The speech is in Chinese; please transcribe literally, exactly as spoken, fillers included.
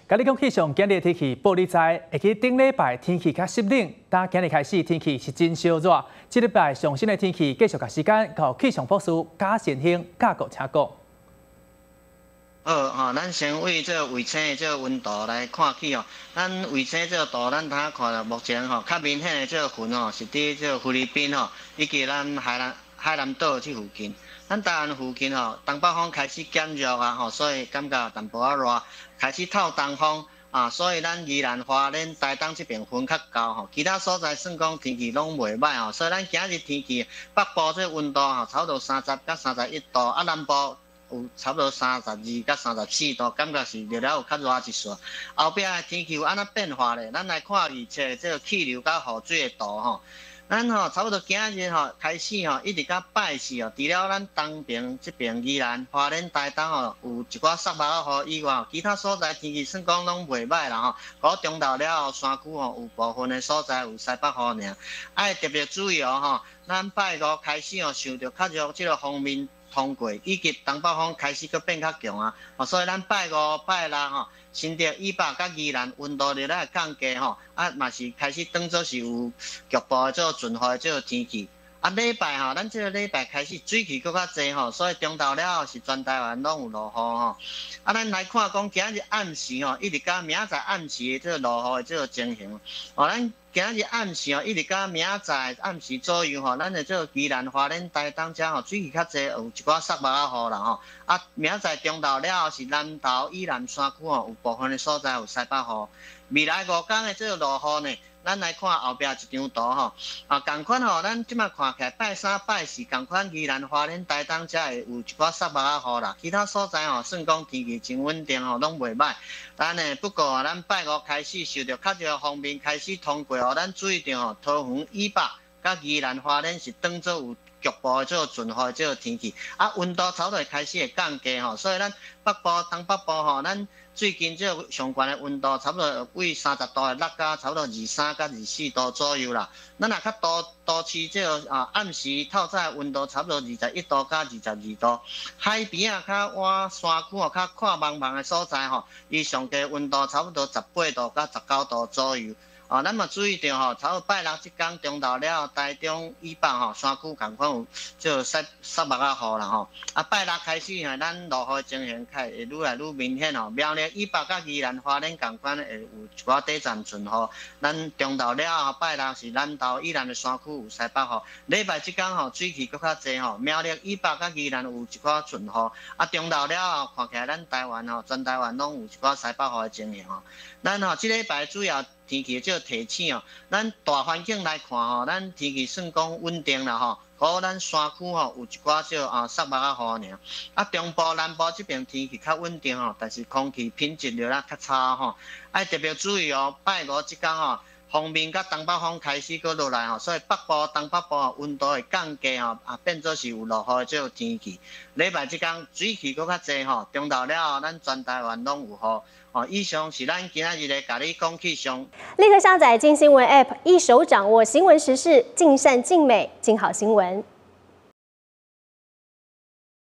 今日讲气象，今日的天气报你知，会去顶礼拜天气较湿冷，但今日开始天气是真烧热。这礼拜上新的天气继续甲时间，靠气象博士贾先兴教国请讲。 好，吼，咱先为这卫星的这温度来看起哦。咱卫星这图，咱通看到目前吼较明显的这云哦，是伫这菲律宾吼，以及咱海南海南岛这附近。咱台湾附近吼，东北风开始减弱啊，吼，所以感觉淡薄仔热，开始透东风啊，所以咱宜兰花莲台东这边云较高吼，其他所在算讲天气拢袂歹吼，所以咱今日天气北部这温度吼，差不多三十到三十一度，啊南部有差不多三十二到三十四度，感觉是热了有较热一丝。后壁的天气有安怎变化咧？咱来看预测这个气流甲雨水的图吼。咱吼差不多今日吼开始吼，一直到拜四哦，除了咱东边这边宜兰、花莲、台东吼有一寡湿毛仔雨以外，其他所在天气算讲拢袂歹啦吼。到中昼了后，山区吼有部分的所在有西北风尔，爱特别注意哦吼。咱拜五开始哦，受到较热这个方面通过，以及东北风开始搁变较强啊，哦，所以咱拜五、拜六吼。新竹以北甲宜兰温度热来降低吼，啊嘛是开始当作是有局部的这个润雨的这个天气。啊礼拜吼，咱这个礼拜开始水汽搁较济吼，所以中昼了后是全台湾拢有落雨吼。啊，咱来看讲今日暗时吼，一直到明仔暗时的这个落雨的这个情形。哦，咱今日暗时哦，一直到明仔暗时左右吼，咱的这个宜兰、花莲、台东遮吼水汽较济，有一寡湿毛仔雨啦吼。啊，明仔中昼了后是南投以南山区吼，有部分的所在有西北雨。未来五天的这个落雨呢，咱来看后壁一张图吼。啊，同款吼，咱即摆看起来拜三、拜四，同款宜兰、花莲、台东遮会有一寡湿毛仔雨啦。其他所在吼，算讲天气真稳定吼，拢袂歹。但呢，不过咱拜五开始受到较热方面开始通过吼，咱注意到吼，桃园以北甲宜兰、花莲是当作有局部的这个润雨这个天气，啊，温度差不多会开始会降低吼，所以咱北部、东北部吼，咱最近这个上悬的温度差不多为三十度的落到差不多二三到二四度左右啦。咱若较都都市这个啊暗时透早温度差不多二十一度到二十二度，海边啊较晚山区哦较看茫茫的所在吼，伊上低温度差不多十八度到十九度左右。哦，咱嘛注意到吼，差不多拜六即天中昼了，台中以北吼，山区共款有这湿湿毛仔雨啦吼。啊，拜六开始吼，咱落雨情形开会愈来愈明显吼。苗栗以北甲宜兰花莲共款会有一寡短暂阵雨。咱中昼了后，拜六是南投以南的山区有西北雨。礼拜即天吼，水汽搁较济吼，苗栗以北甲宜兰有一寡阵雨。啊，中昼了后，看起来咱台湾吼，全台湾拢有一寡西北雨的情形吼。咱吼，即礼拜主要天气这个提醒哦，咱大环境来看吼，咱天气算讲稳定啦吼。好，咱山区吼有一寡少啊湿毛仔雨尔。啊，中部、南部这边天气较稳定吼，但是空气品质就啦较差吼。爱特别注意哦，拜五即天吼，方面甲东北风开始搁落来吼，所以北部、东北部温度会降低吼，啊变做是有落雨的这个天气。礼拜即天水汽搁较济吼，中昼了后，咱全台湾拢有雨。哦，以上是咱今仔日的甲你讲气象。 立刻下载金新闻 App， 一手掌握新闻时事，尽善尽美，尽好新闻。